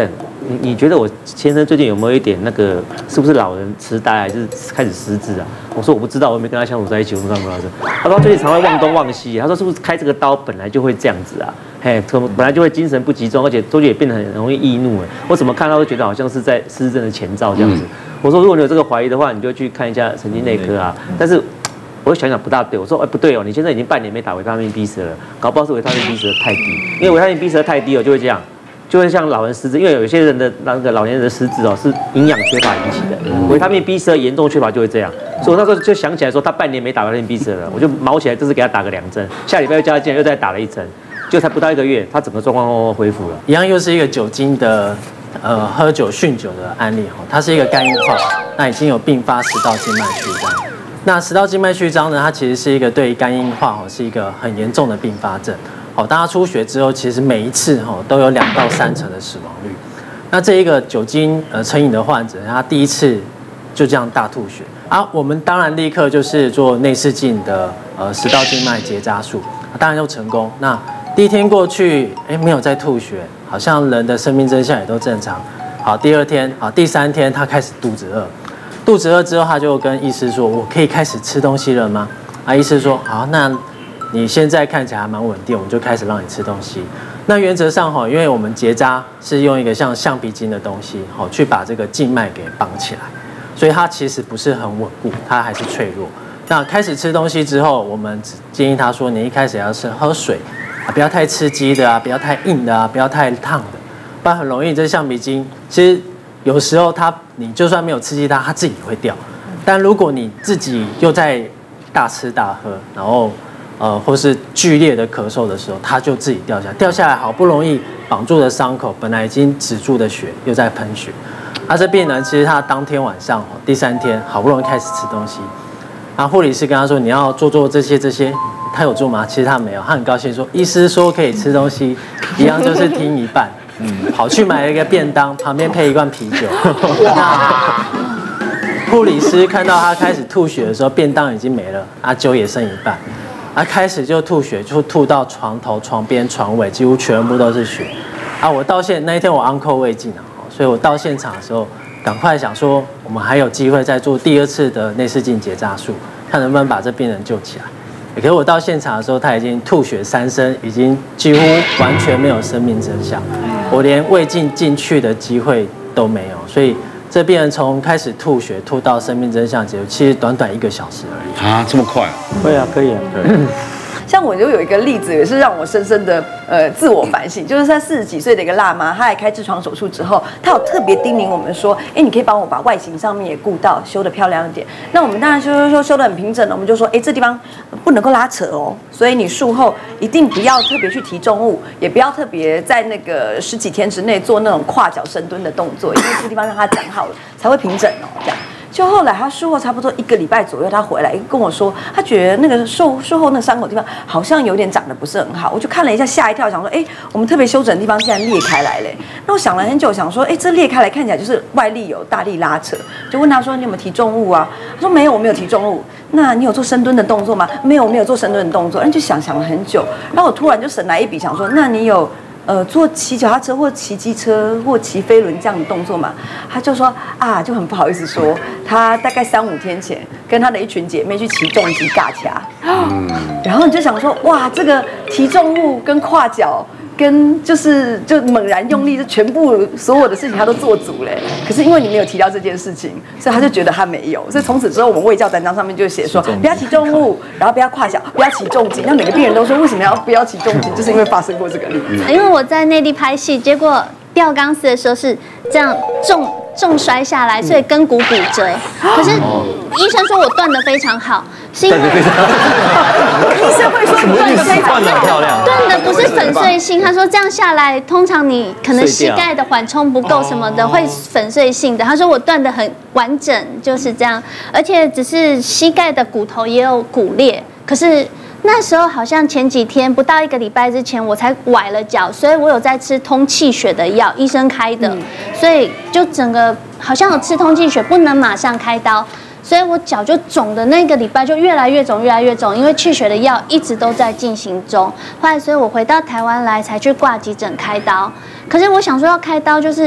你觉得我先生最近有没有一点那个，是不是老人痴呆，还是开始失智啊？我说我不知道，我没跟他相处在一起，我不知道。他说最近常会忘东忘西，他说是不是开这个刀本来就会这样子啊？嘿，本来就会精神不集中，而且周杰也变得很容易易怒。我怎么看到都觉得好像是在失智症的前兆这样子。我说如果你有这个怀疑的话，你就去看一下神经内科啊。但是我想想不大对，我说不对哦，你现在已经半年没打维他命 B12了，搞不好是维他命 B12太低，因为维他命 B12太低了就会这样。就会像老人失智，因为有些人的那个老年人的失智哦，是营养缺乏引起的。维他命 B12严重缺乏就会这样，所以我那时候就想起来说，他半年没打维他命 B12了，我就毛起来，这次给他打个2针，下礼拜又叫他进来又再打了1针，就才不到1个月，他整个状况恢复了。 一样又是一个酒精的喝酒酗酒的案例哈，它是一个肝硬化，那已经有并发食道静脉曲张。那食道静脉曲张呢，它其实是一个对于肝硬化是一个很严重的并发症。好，当他出血之后，其实每一次都有2到3成的死亡率。那这一个酒精成瘾的患者，他第一次就这样大吐血啊，我们当然立刻就是做内视镜的食道静脉结扎术，当然就成功。那第1天过去，没有再吐血，好像人的生命真相也都正常。好，第2天，好，第3天他开始肚子饿，肚子饿之后他就跟医师说：“我可以开始吃东西了吗？”啊，医师说：“好，那你现在看起来还蛮稳定，我们就开始让你吃东西。那原则上因为我们结扎是用一个像橡皮筋的东西去把这个静脉给绑起来，所以它其实不是很稳固，它还是脆弱。那开始吃东西之后，我们建议他说，你一开始要是喝水啊，不要太刺激的啊，不要太硬的啊，不要太烫的，不然很容易这橡皮筋其实有时候你就算没有刺激它自己也会掉。但如果你自己又在大吃大喝，然后或是剧烈的咳嗽的时候，它就自己掉下来，好不容易绑住的伤口，本来已经止住的血又在喷血。这病人其实他当天晚上第3天好不容易开始吃东西，护理师跟他说你要做这些，他有做吗？其实他没有，他很高兴说医师说可以吃东西，一样就是听一半，跑去买了一个便当，旁边配一罐啤酒。那护理师看到他开始吐血的时候，便当已经没了，酒也剩一半。开始就吐血，就吐到床头、床边、床尾，几乎全部都是血。我那一天我 uncle 未尽所以我到现场的时候，赶快想说，我们还有机会再做第2次的内视镜结扎术，看能不能把这病人救起来。可是我到现场的时候，他已经吐血3升，已经几乎完全没有生命真相，我连胃镜进去的机会都没有，所以这病人从开始吐血吐到生命真相结束，其实短1个小时而已。 这么快啊？ 会啊，可以啊。 像我就有一个例子，也是让我深深的自我反省，就是在40几岁的一个辣妈，她来开痔疮手术之后，她有特别叮咛我们说，你可以帮我把外形上面也顾到，修得漂亮一点。那我们当然修得很平整了，我们就说，这地方不能够拉扯哦，所以你术后一定不要特别去提重物，也不要特别在那个10几天之内做那种跨脚深蹲的动作，因为这个地方让它长好了才会平整哦，这样。就后来他术后差不多1个礼拜左右，他回来跟我说，他觉得那个术后那伤口地方好像有点长得不是很好。我就看了一下，吓一跳，想说，我们特别修整的地方竟然裂开来嘞。那我想了很久，想说，这裂开来看起来就是外力有大力拉扯。就问他说，你有没有提重物啊？他说没有，我没有提重物。那你有做深蹲的动作吗？没有，我没有做深蹲的动作。那就想了很久，然后我突然就神来一笔，想说，那你有做骑脚踏车或骑机车或骑飞轮这样的动作嘛？他就说就很不好意思说，他大概3、5天前跟他的一群姐妹去骑重机尬掐，然后你就想说，哇，这个提重物跟跨脚跟就猛然用力，就全部所有的事情他都做足嘞。可是因为你没有提到这件事情，所以他就觉得他没有。所以从此之后，我们卫教单张上面就写说，不要提重物，然后不要跨脚，不要骑重机。那每个病人都说，为什么不要骑重机？就是因为发生过这个例子。 因为我在内地拍戏，结果吊钢丝的时候是这样重摔下来，所以跟骨骨折。可是医生说我断得非常好，是因为医生会说你断得非常漂亮，断的不是粉碎性。他说这样下来，通常你可能膝盖的缓冲不够什么的，会粉碎性的。他说我断得很完整，就是这样，而且只是膝盖的骨头也有骨裂，可是。那时候好像前几天不到1个礼拜之前，我才崴了脚，所以我有在吃通气血的药，医生开的，所以就整个好像有吃通气血，不能马上开刀，所以我脚就肿的那个礼拜就越来越肿，越来越肿，因为去血的药一直都在进行中。后来，所以我回到台湾来才去挂急诊开刀。可是我想说要开刀，就是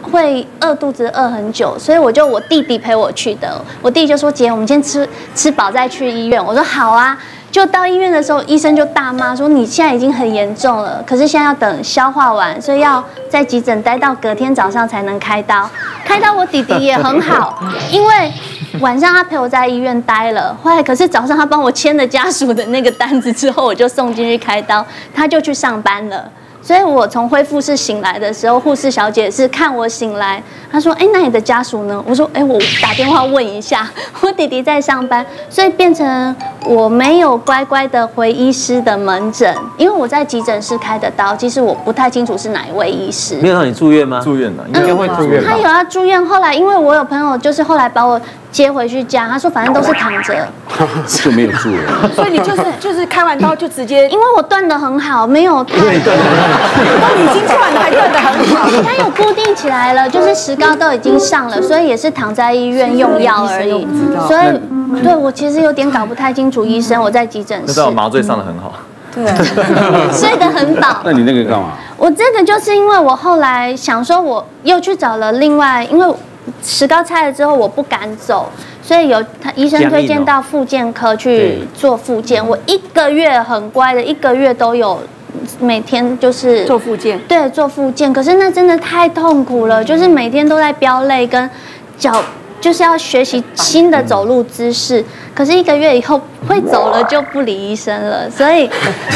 会饿肚子饿很久，所以我弟弟陪我去的。我弟弟就说：“姐，我们先吃饱再去医院。”我说：“好啊。”就到医院的时候，医生就大骂说：“你现在已经很严重了，可是现在要等消化完，所以要在急诊待到隔天早上才能开刀。”开刀我弟弟也很好，因为晚上他陪我在医院待了，后来可是早上他帮我签了家属的那个单子之后，我就送进去开刀，他就去上班了。所以我从恢复室醒来的时候，护士小姐是看我醒来，她说：“哎，那你的家属呢？”我说：“哎，我打电话问一下，我弟弟在上班。”所以变成我没有乖乖的回医师的门诊，因为我在急诊室开的刀，其实我不太清楚是哪一位医师。 没有让你住院吗？ 住院了，应该会住院吧。 他有要住院，后来因为我有朋友就是后来把我接回去家，他说反正都是躺着， 就没有住了。 所以你就是开完刀就直接， 因为我断得很好，没有太。 都已经断了还断得很好。 他有固定起来了，就是石膏都已经上了，所以也是躺在医院用药而已。所以对我其实有点搞不太清楚医生，我在急诊室。 那知道麻醉上得很好。 对，睡得很饱。 那你那个干嘛？ 我这个就是因为我后来想说，我又去找了另外，因为石膏拆了之后我不敢走，所以医生推荐到复健科去做复健。我1个月很乖的，1个月都有。每天就是做复健， 对，做复健。可是那真的太痛苦了，就是每天都在飙泪，跟脚就是要学习新的走路姿势。可是1个月以后会走了就不理医生了，所以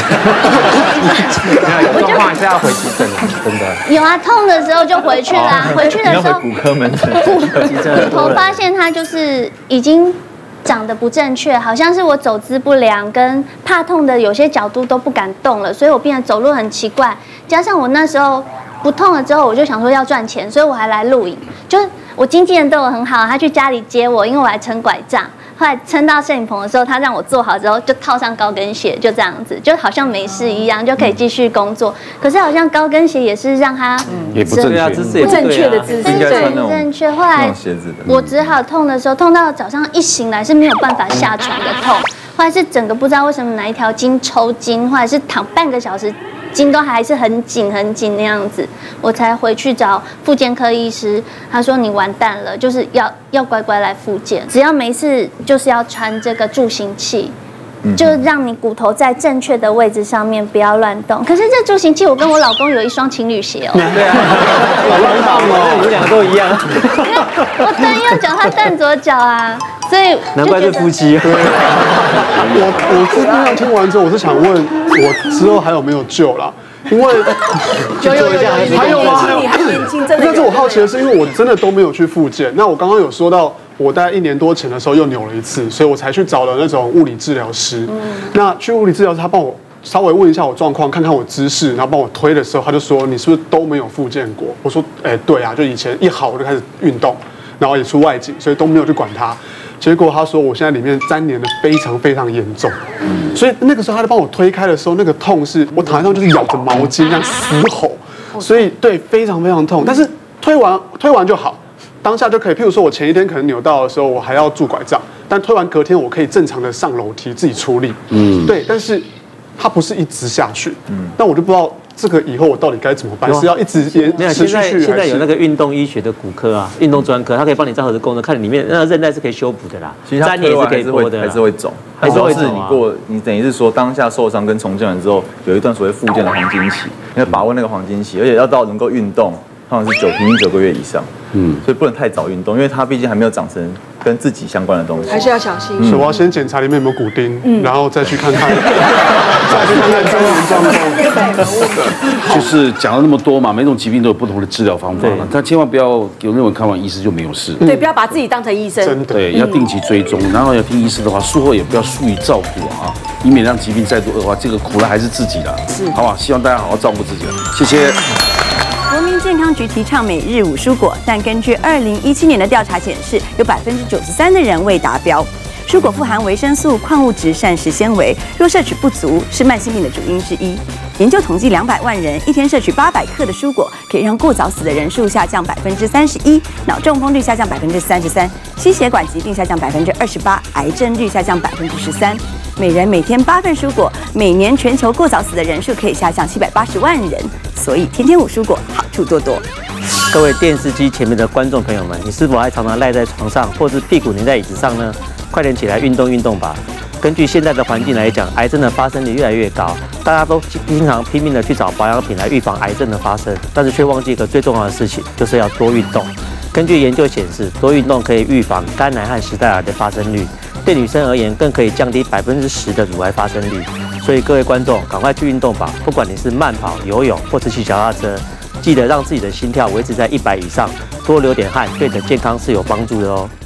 我就还是要回急诊了，真的。 有啊，痛的时候就回去啦。回去的时候， 骨科门诊， 骨头发现它就是已经。长得不正确，好像是我走姿不良跟怕痛的有些角度都不敢动了，所以我变得走路很奇怪。加上我那时候不痛了之后，我就想说要赚钱，所以我还来录影。就是我经纪人对我很好，他去家里接我，因为我还撑拐杖。后来撑到摄影棚的时候，他让我坐好之后，就套上高跟鞋，就这样子，就好像没事一样，就可以继续工作。可是好像高跟鞋也是让他也不正确， 不正确的姿势， 应该穿那种正确。后来我只好痛的时候，痛到早上一醒来是没有办法下床的痛，后来是整个不知道为什么哪一条筋抽筋，或者是躺半个小时。筋都还是很紧很紧那样子，我才回去找复健科医师，他说你完蛋了，就是要乖乖来复健，只要没事就是要穿这个助行器，就让你骨头在正确的位置上面，不要乱动。可是这助行器，我跟我老公有一双情侣鞋哦。 对啊，好浪漫哦，你们两个都一样。 我蹬右脚，他蹬左脚啊，所以难怪是夫妻。 我这样听完之后，我是想问，我之后还有没有救啦？因为还有吗？ 你还年轻，真的。 但是我好奇的是，因为我真的都没有去复健。那我刚刚有说到，我大概1年多前的时候又扭了一次，所以我才去找了那种物理治疗师。那去物理治疗师，他帮我稍微问一下我状况，看看我姿势，然后帮我推的时候，他就说你是不是都没有复健过？我说，对啊，就以前一好我就开始运动，然后也出外景，所以都没有去管它。结果他说我现在里面粘连的非常非常严重，所以那个时候他在帮我推开的时候，那个痛是我躺在上就是咬着毛巾这样嘶吼，所以对非常非常痛。但是推完就好，当下就可以。譬如说我前一天可能扭到的时候，我还要拄拐杖，但推完隔天我可以正常的上楼梯自己处理。对，但是它不是一直下去。那我就不知道这个以后我到底该怎么办？是要一直持续去？ 现在有那个运动医学的骨科啊，运动专科，它可以帮你照核磁共振，看里面那韧带是可以修补的啦。 其实它也是可以播的， 还是会肿，还是会你等于是说当下受伤跟重建完之后，有一段所谓复健的黄金期，你要把握那个黄金期，而且要到能够运动，通常是平均9个月以上。所以不能太早运动，因为它毕竟还没有长成跟自己相关的东西， 还是要小心。 所以我要先检查里面有没有骨钉，然后再去看看，再去看看周围状况。 就是讲了那么多嘛，每种疾病都有不同的治疗方法嘛，但千万不要有认为看完医师就没有事。 对，不要把自己当成医生。 真的。 对，要定期追踪，然后要听医师的话，术后也不要疏于照顾啊，以免让疾病再度恶化。这个苦了还是自己的，好不好？希望大家好好照顾自己了，谢谢。 国民健康局提倡每日5蔬果，但根据2017年的调查显示，有93%的人未达标。蔬果富含维生素、矿物质、膳食纤维，若摄取不足，是慢性病的主因之一。研究统计，200万人一天摄取800克的蔬果，可以让过早死的人数下降31%，脑中风率下降33%，心血管疾病下降28%，癌症率下降13%。每人每天8份蔬果，每年全球过早死的人数可以下降780万人。所以天天5蔬果，好处多多。 各位电视机前面的观众朋友们，你是否还常常赖在床上，或是屁股黏在椅子上呢？快点起来运动运动吧！根据现在的环境来讲，癌症的发生率越来越高，大家都经常拼命的去找保养品来预防癌症的发生，但是却忘记一个最重要的事情，就是要多运动。根据研究显示，多运动可以预防肝癌和食道癌的发生率，对女生而言更可以降低10%的乳癌发生率。所以各位观众，赶快去运动吧！不管你是慢跑、游泳或是骑脚踏车，记得让自己的心跳维持在100以上，多流点汗，对你的健康是有帮助的哦。